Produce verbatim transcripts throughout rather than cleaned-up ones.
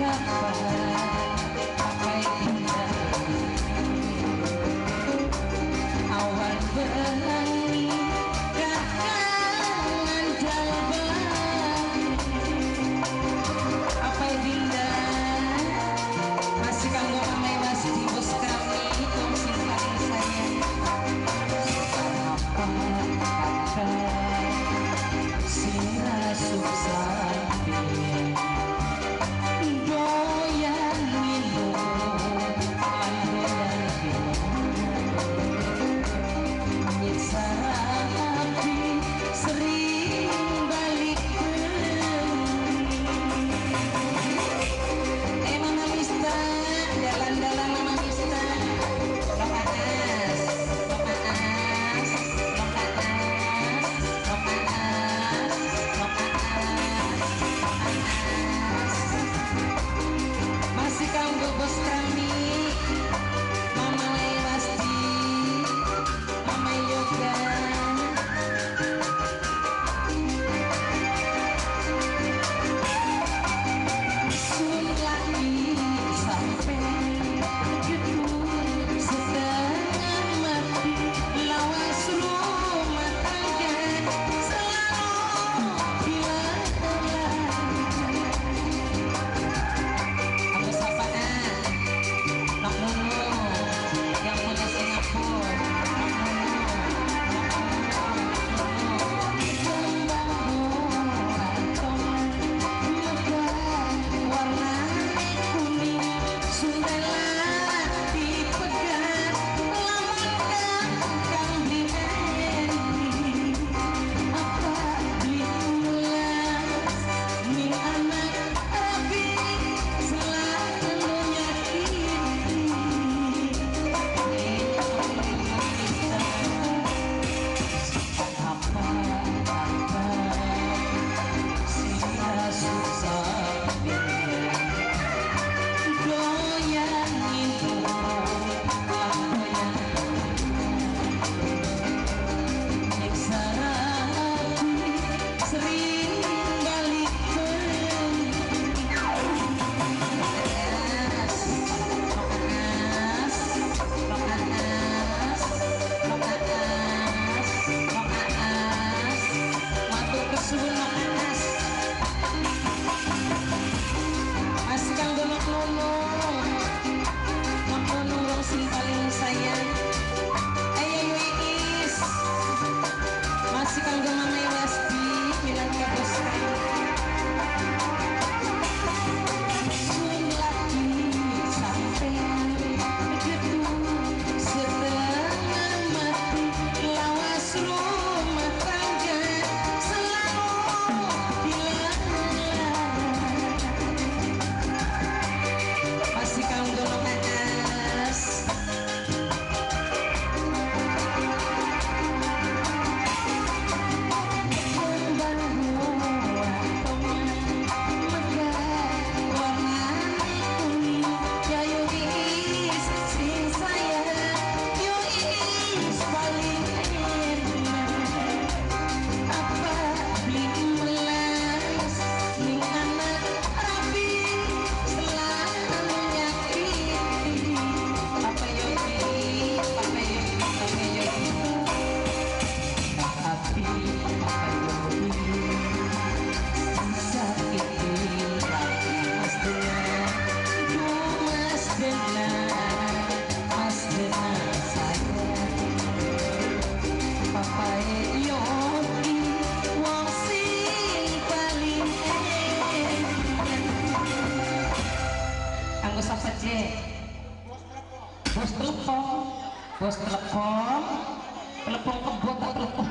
bos telepon bos telepon telepon kebot tak telepon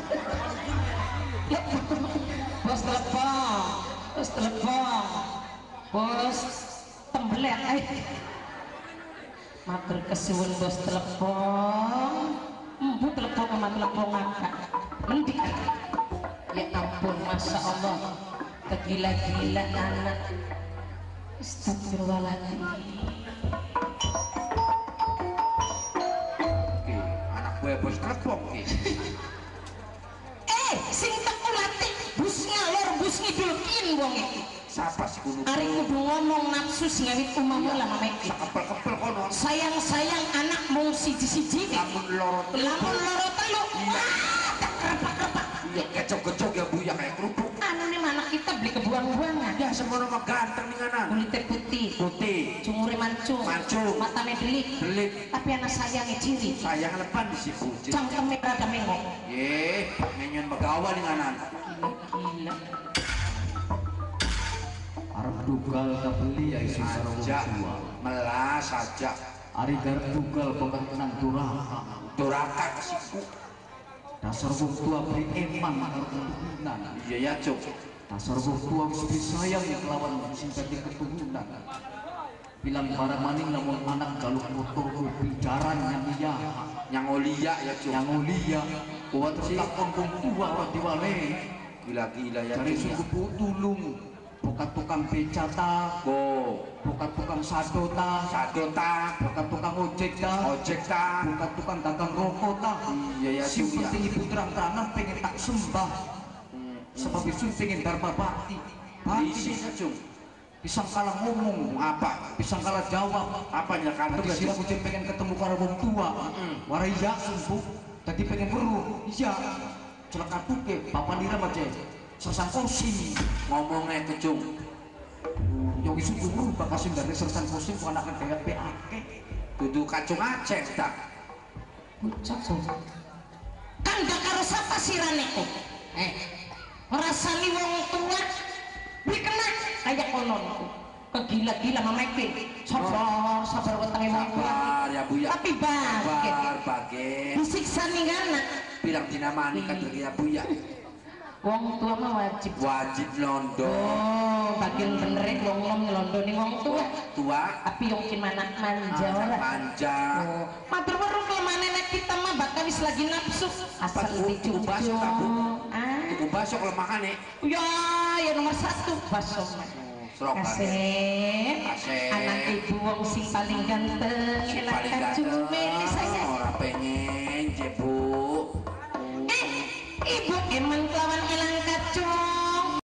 bos telepon bos telepon bos tembelet eh matur kesuwun bos telepon embu telepon sama telepon ngangkat mending ya ampun masya Allah kegila-gila anak astagfirullahaladzim. Gue bos telepon eh sing tekulatih bus ngalor bus ngidulkin wong iki Siapa sih kudu? Ari kudu ngomong nafsu sing ngawit umamu lah mameki. Kepel-kepel kono. Sayang-sayang anak mung siji-siji. Lamun loro. Lamun loro telu. Iya. Iya kecok-kecok ya Buya kayak kerupuk. Anu nih anak kita beli kebuang-buangan. Ya semono mah ganteng nih kanan. Kulitnya putih. Putih. Cungure mancung. Mancung. Matanya delik. Delik. Tapi anak sayangnya ciri. Sayang lepan di si bucin. Cangkemnya rada mengok. Ye, menyon begawa nih kanan. Gila-gila. Arep dugal kabeli ya isu sarung Saja. tua. Melas saja. Ari garep dugal pembentenang duraka. Duraka kesiku. Dasar wong tua beri eman karo keturunan. Iya ya cuk. Dasar wong tua wis disayang kelawan simpati keturunan. Bilang para maning namun anak jaluk motor berbicaran yang iya. Yang olia ya cuk. Yang mulia buat takon wong tua ora diwale. Gila-gila ya Dari cuk. suku Putulung bukan tukang beca ta, Go. bukan tukang sado ta, Sadota. bukan tukang ojek ta, Ojek ta. bukan tukang dagang rokok ta. Iya ya Si cuk ya. penting ibu terang tanam pengen tak sembah, Hmm. sebab itu pengen dharma bakti. Isi Bakti ya cuk. pisang kalah ngomong, Apa? pisang kalah jawab. Apa ya kantuk Tadi ya sila cuk? mungkin pengen ketemu karo wong tua, Mm-mm. warai iya sumpuk. Tadi pengen beru, iya. Celaka tuke, papa nira macam sersan kosi. Ngomongnya ke cuk. Yang isu dulu bakal sing dari sersan kosi ku anak kayak P A K. Dudu kacung Aceh tak. Bocah bocah. Kan gak karo sapa siraneku. Eh, ngerasani wong tua beli kena kayak kononku. Kegila-gila mameki. Sabar, sabar wetenge wong tua. Sabar ya Buya. Tapi bangke. Sabar bagen. Disiksa ning anak. Bilang dinamani kan ya Buya. Wong tua mah wajib. Wajib londo. Oh, bagian bener wong nom nyelondoni wong tua. Tua. Tapi yang gimana manja ora. Manja. Oh, matur weruh kelemahan nenek kita mah bakal wis lagi nafsu. Asal Tuku dicucu. baso tak Bu? Ah. Tuku baso kelemahannya. Ya, ya nomor satu baso mah. Serok bagen. Asep, Asep. anak ibu wong sing paling ganteng, Si enak paling kacung ganteng. meli saya. Ora pengen je Bu. Eh, ibu eman kelawan elang